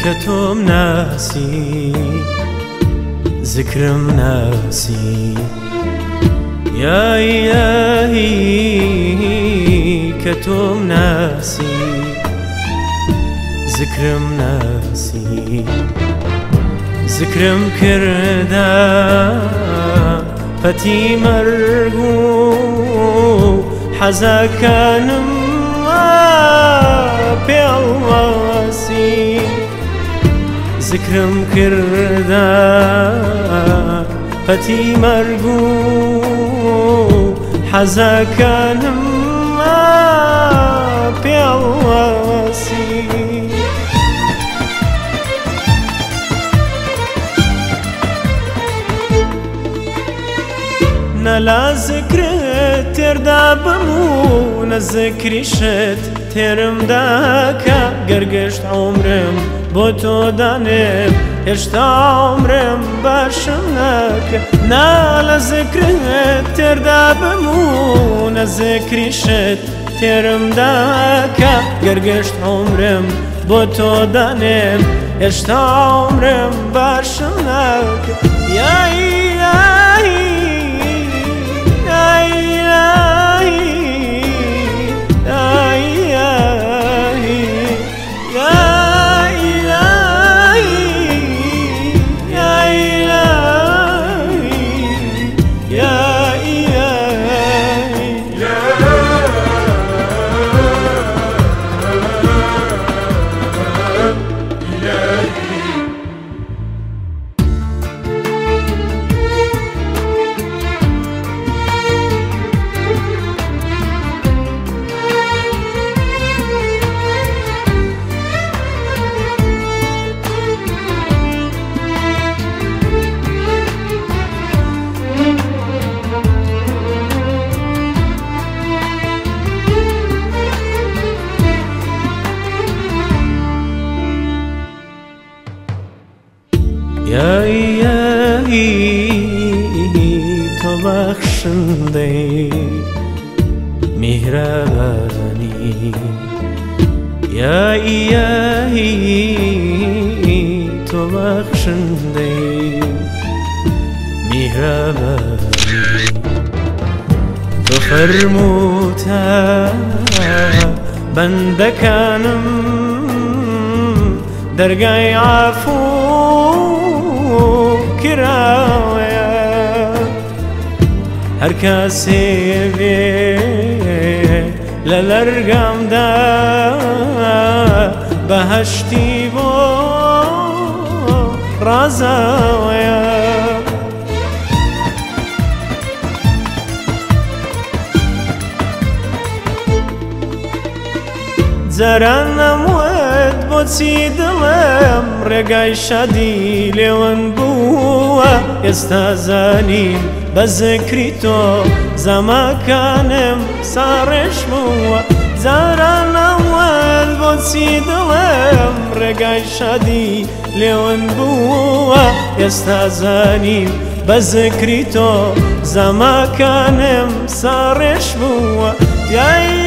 كتوم ناسي ذكرم ناسي يا إلهي كتوم ناسي ذكرم ناسي ذكرم كردا فتي مرغو حزا كانم بيالواسي ذكرم كردا فتي مرغو حزا كانم بيالواسي نلا ذكرت تردا بمو نذكري شت ترم داكا قرقشت عمرم بوتو دانم هشتا عمرم باشناك نلا ذكرت تردا بمو نذكري شت ترم داكا قرقشت عمرم بوتو دانم هشتا عمرم باشناك يا إلهي يا إلهي تو بخشنده مهربانی يا إلهي تو بخشنده مهربانی تو فرموتا بندکانم درگای عفو كراويا هر کسی بی للرقم دا بهشتی بو رازاويا زرانم ود بوتسي دلم رقاي شادي لون بوا يستازاني بذكريتو زما كانم صارش بوا زرانم ود بوتسي دلم رقاي شادي لون بوا يستازاني بذكريتو زما كانم صارش بوا يا